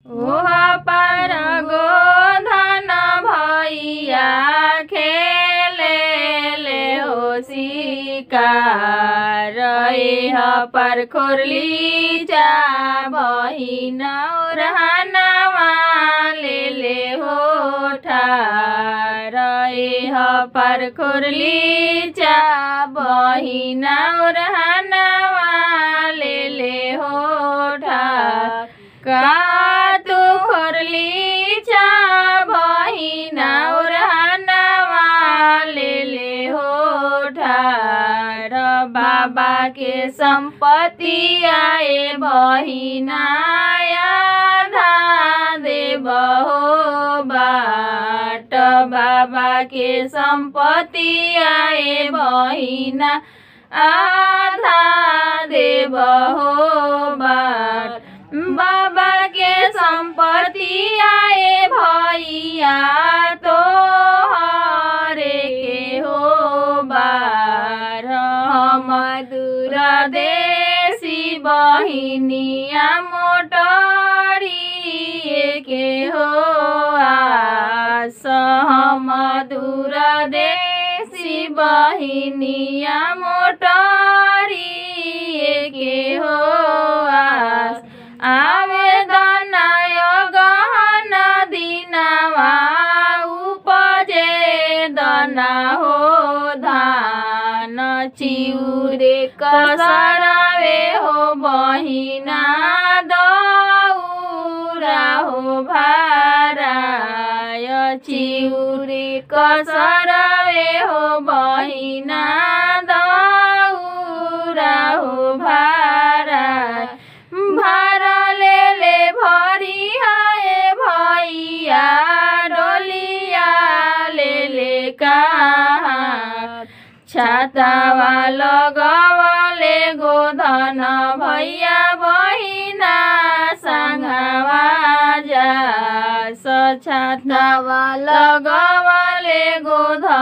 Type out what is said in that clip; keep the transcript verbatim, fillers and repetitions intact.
ओह पार गोधन भैया खेले ले हो शिकार एह पार खोरली जा बहिन रहनवा ले ले हो ठार एह पार खोरली जा बहिन रहनवा ले ले हो ठार का तू खोरली जा बहिना रहनवा ले ले हो ठार बाबा के संपत्ति आए बहिना आधा देव हो बाट बाबा के संपत्ति आए बहिना आधा देव हो बाट बाबा के संपत्ति आए भैया तो हरे के हो बार हम दूर देसी बहिनिया मोटरी के हो आस हम दूर देसी बहिनिया मोटरी के हो आस आवेदन गहन दिनवा उपजे दना हो धान चिउरे कसरवे हो बहिना दौरा हो भाराय चिउरे कसरवे हो बहिना दौरा हो भाराय भार ले ले भरी है भैया डोलिया ले ले कहाँ छातावा लगवले गोधन भैया बहिना संगवा जा छातावा लगवले गोधन